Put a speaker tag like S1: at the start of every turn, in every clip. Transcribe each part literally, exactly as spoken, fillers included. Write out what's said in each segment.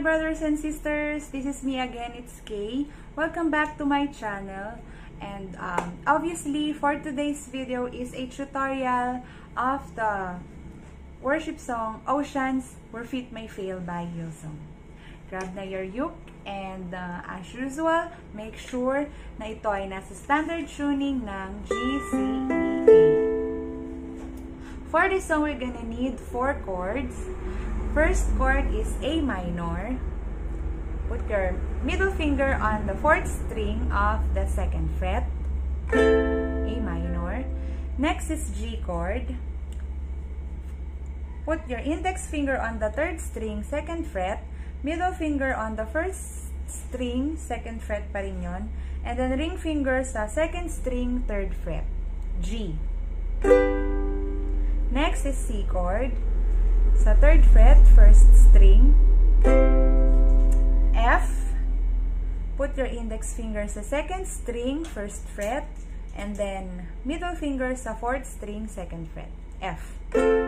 S1: brothers and sisters, this is me again, it's Kay. Welcome back to my channel. And um, obviously, for today's video is a tutorial of the worship song, Oceans Where Feet May Fail by Hillsong. Grab na your uke and uh, as usual, make sure na ito ay nasa standard tuning ng G, C, E, A. For this song, we're gonna need four chords. First chord is A minor. Put your middle finger on the fourth string of the second fret. A minor. Next is G chord. Put your index finger on the third string, second fret. Middle finger on the first string, second fret pa rin yun. And then ring finger sa second string, third fret. G. Next is C chord. Sa third fret, first string. F. Put your index finger sa second string, first fret. And then, middle finger sa fourth string, second fret. F.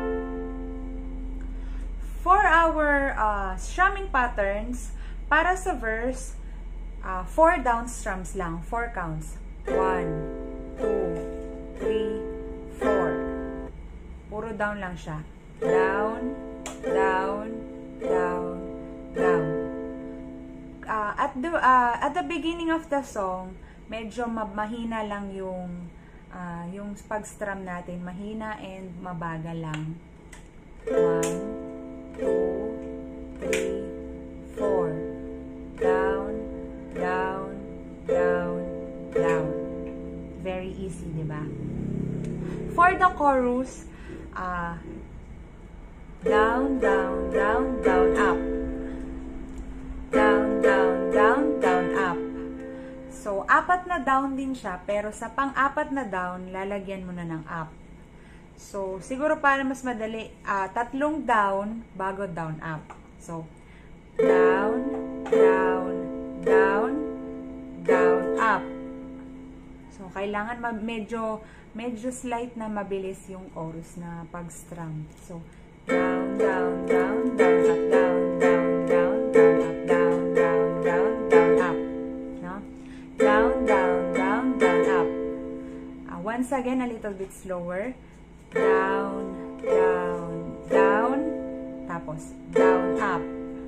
S1: For our uh, strumming patterns, para sa verse, uh, four down strums lang. Four counts. One, two, three, four. Puro down lang siya. Down, down, down, down. Uh, at the uh, at the beginning of the song, medyo mahina lang yung uh, yung pag-strum natin, mahina and mabagal lang. One, two, three, four. Down, down, down, down. Very easy, di ba? For the chorus, uh, down, down, down, down, up. Down, down, down, down, up. So, apat na down din siya, pero sa pang-apat na down, lalagyan mo na ng up. So, siguro para mas madali, uh, tatlong down, bago down, up. So, down, down, down, down, up. So, kailangan medyo, medyo slight na mabilis yung chorus na pag-strum. So, down, down, down, down, up, down, down, down, down, up, down, down, down, down, up. No? Down, down, down, down, up. Uh, once again, a little bit slower. Down, down, down, tapos down, up.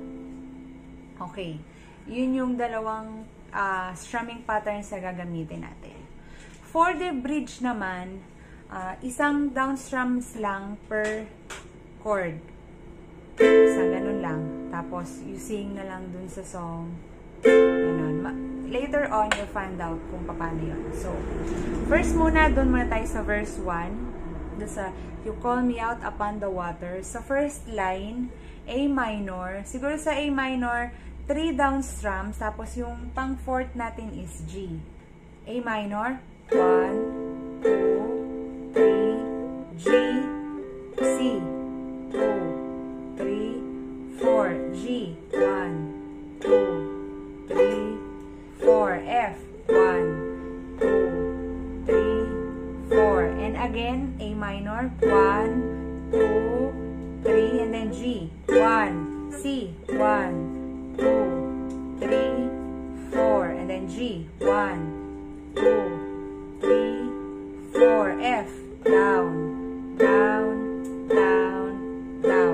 S1: Okay. Yun yung dalawang uh, strumming patterns na gagamitin natin. For the bridge naman, uh, isang down strums lang per chord. Isa, ganun lang. Tapos, you sing na lang dun sa song. Ganun. Later on, you'll find out kung paano yun. So, first muna, dun muna tayo sa verse one. Dun sa, you call me out upon the water. Sa first line, A minor. Siguro sa A minor, three down strums. Tapos, yung pang fourth natin is G. A minor, one, two, three, G, C. two, three, four, G, one, two, three, four, F, one, two, three, four, and again, A minor, one, two, three, and then G, one, C, one, two, three, four, and then G, one, two, three, four, F, down, down, down, down.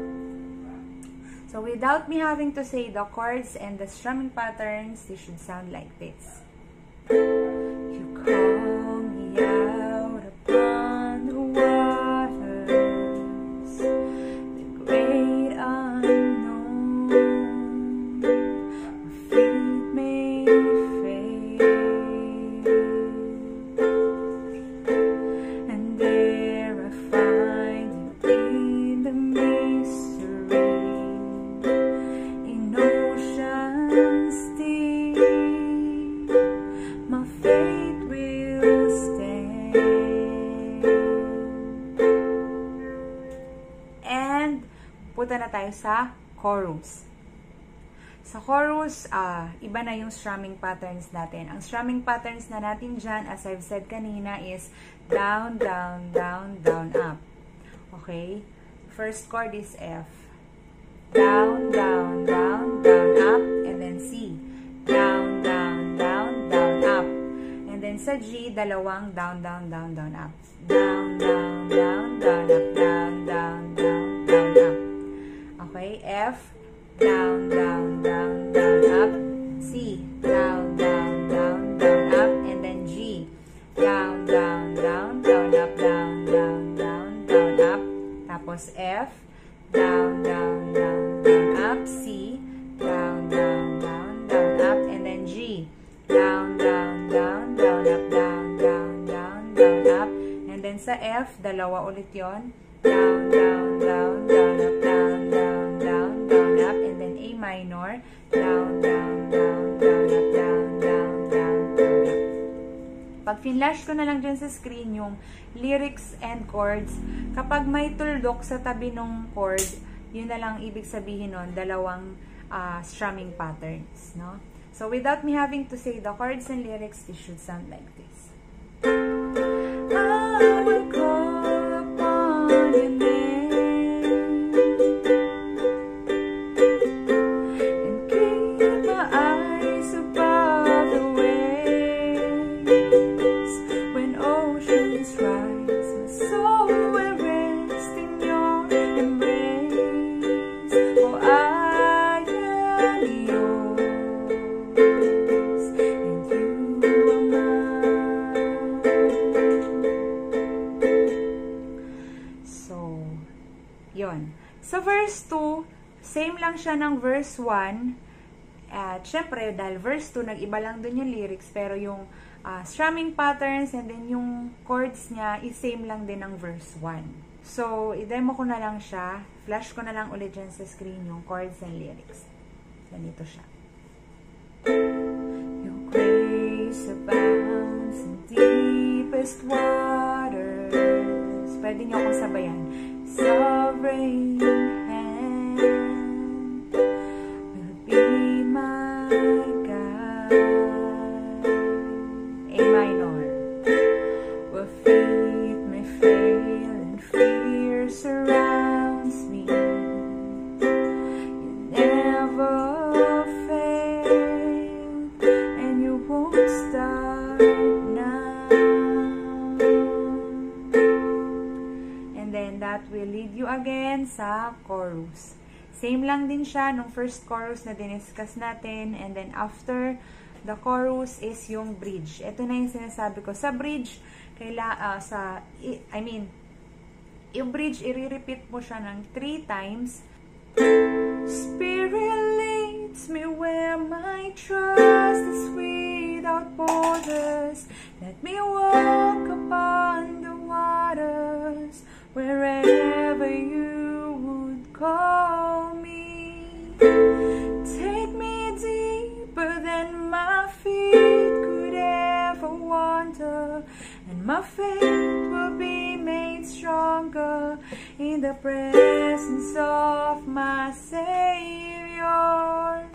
S1: So without me having to say the chords and the strumming patterns, this should sound like this. You call me out upon the waters, the great unknown, where feet may fail, and there I find you in the mystery, in oceans deep, my faith will stand. And punta na tayo sa chorus. Sa chorus, uh, iba na yung strumming patterns natin. Ang strumming patterns na natin dyan, as I've said kanina, is down, down, down, down, up. Okay? First chord is F. down, down, down, down, up, and then C, down, down, down, down, up. And then sa G, dalawang down, down, down, down, up. Down, down, down, down, up, down, down, down, down, up. Okay, F, down, down, down, down, up. C, down, down, down, down, up. And then G, down, down, down, down, up, down, down, down, down, up. Tapos F, down, down, down, down, up. C, down, down, down, down, up. And then G, down, down, down, down, up, down, down, down, down, up. And then sa F, dalawa ulit yon. Down, down, down, down, up, down, down, down, down, up. And then A minor, down, down, down, down, up, down, down, down, down, up. Pag finlash ko na lang dyan sa screen yung lyrics and chords, kapag may tuldok sa tabi ng chord, yun na lang ibig sabihin nun, dalawang uh, strumming patterns, no? So, without me having to say the chords and lyrics, this should sound like this. I will call upon your name and keep my eyes above the waves. When oceans rise, my soul will rest in your embrace. For I am yours and you are mine. So, yun. Sa verse two, same lang siya ng verse one. At syempre, dahil verse two, nag-iba lang dun yung lyrics, pero yung uh, strumming patterns and then yung chords niya is same lang din ng verse one. So, i-demo ko na lang siya. Flash ko na lang ulit dyan sa screen yung chords and lyrics. Ganito siya. Your grace abounds in deepest waters. Pwede niyo akong sabayan. Sovereign hand will be my guide. A minor. Where faith may fail and fear surrounds me, you never fail and you won't start now. And then that will lead you again sa chorus. Same lang din siya nung first chorus na diniscuss natin. And then after the chorus is yung bridge. Ito na yung sinasabi ko. Sa bridge, kaila, uh, sa, I mean, yung bridge, i-repeat mo siya ng three times. Spirit leads me where my trust is without borders. Let me walk upon the waters wherever you would call me. Take me deeper than my feet could ever wander, and my faith will be made stronger in the presence of my Savior.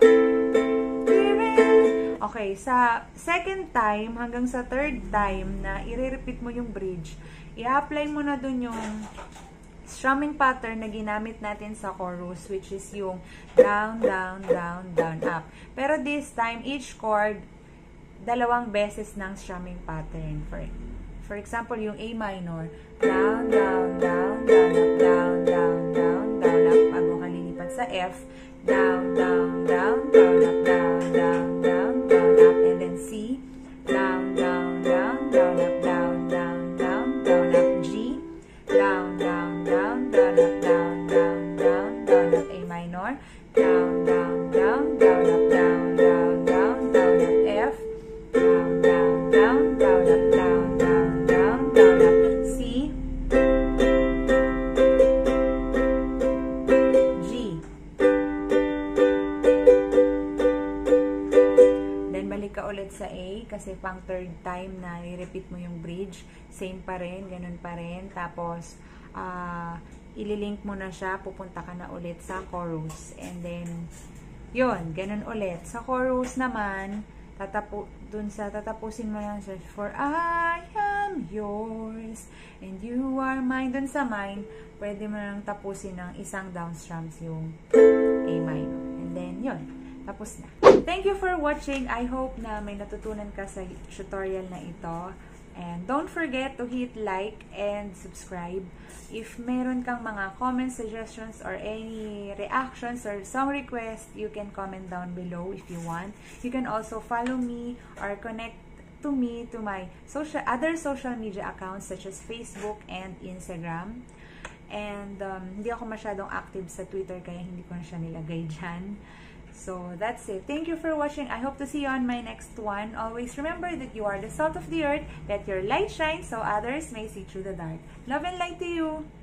S1: Okay, sa second time hanggang sa third time na i-repeat mo yung bridge, i-apply mo na dun yung strumming pattern na ginamit natin sa chorus, which is yung down, down, down, down, up. Pero this time, each chord, dalawang beses ng strumming pattern. For, for example, yung A minor, down, down, down, down, up, down, down, down, down, up. Bago ka lilipat sa F, down, down, down, down, up, down, down, down, down, up. And then C, down, down, down, down, up, down, down, down, down, up. G, down, down, down, down, up, down, down, down, down, up. A minor, down, down, down, down, up, down, down, down, down, up. F, down, down, down, down, up, down, down, down, down, up. C, G. Then balik ka ulit sa A kasi pang third time na i-repeat mo yung bridge. Same pa rin, ganun pa rin. Tapos, uh, ililink mo na siya, pupunta ka na ulit sa chorus. And then, yun, ganun ulit. Sa chorus naman, tatapu dun sa tatapusin mo lang siya, for I am yours, and you are mine. Dun sa mine, pwede mo lang tapusin ng isang down strums yung A minor. And then, yun. Tapos na. Thank you for watching. I hope na may natutunan ka sa tutorial na ito. And don't forget to hit like and subscribe. If meron kang mga comments, suggestions, or any reactions or song request, you can comment down below if you want. You can also follow me or connect to me to my social other social media accounts such as Facebook and Instagram. And um, hindi ako masyadong active sa Twitter kaya hindi ko na siya nilagay dyan. So, that's it. Thank you for watching. I hope to see you on my next one. Always remember that you are the salt of the earth. Let your light shine so others may see through the dark. Love and light to you!